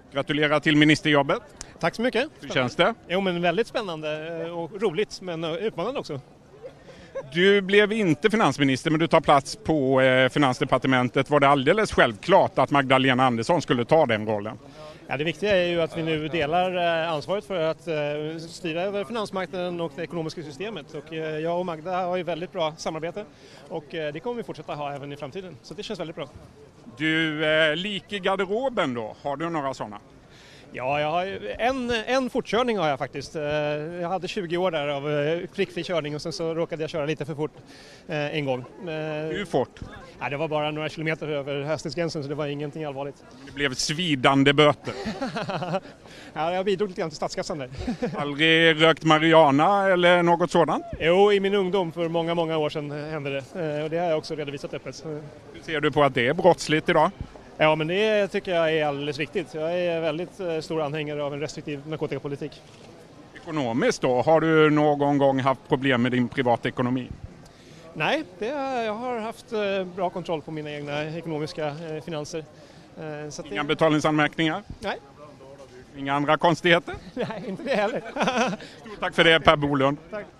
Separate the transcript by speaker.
Speaker 1: Gratulerar till ministerjobbet.
Speaker 2: Tack så mycket.
Speaker 1: Hur känns det?
Speaker 2: Jo, men väldigt spännande och roligt, men utmanande också.
Speaker 1: Du blev inte finansminister, men du tar plats på Finansdepartementet. Var det alldeles självklart att Magdalena Andersson skulle ta den rollen?
Speaker 2: Ja, det viktiga är ju att vi nu delar ansvaret för att styra över finansmarknaden och det ekonomiska systemet. Och jag och Magda har ju väldigt bra samarbete och det kommer vi fortsätta ha även i framtiden. Så det känns väldigt bra.
Speaker 1: Du, lik i garderoben då, har du några sådana?
Speaker 2: Ja, jag har en fortkörning har jag faktiskt. Jag hade 20 år där av prickfri körning och sen så råkade jag köra lite för fort en gång.
Speaker 1: Hur fort?
Speaker 2: Ja, det var bara några kilometer över hastighetsgränsen så det var ingenting allvarligt.
Speaker 1: Det blev svidande böter.
Speaker 2: Ja, jag bidrog lite grann till statskassan där.
Speaker 1: Aldrig rökt marijuana eller något sådant?
Speaker 2: Jo, i min ungdom för många år sedan hände det. Och det har jag också redovisat öppet.
Speaker 1: Hur ser du på att det är brottsligt idag?
Speaker 2: Ja, men det tycker jag är alldeles riktigt. Jag är väldigt stor anhängare av en restriktiv narkotikapolitik.
Speaker 1: Ekonomiskt då, har du någon gång haft problem med din privatekonomi?
Speaker 2: Nej, jag har haft bra kontroll på mina egna ekonomiska finanser. Så
Speaker 1: Inga betalningsanmärkningar?
Speaker 2: Nej.
Speaker 1: Inga andra konstigheter?
Speaker 2: Nej, inte det heller.
Speaker 1: Stort tack för det, Per Bolund.
Speaker 2: Tack.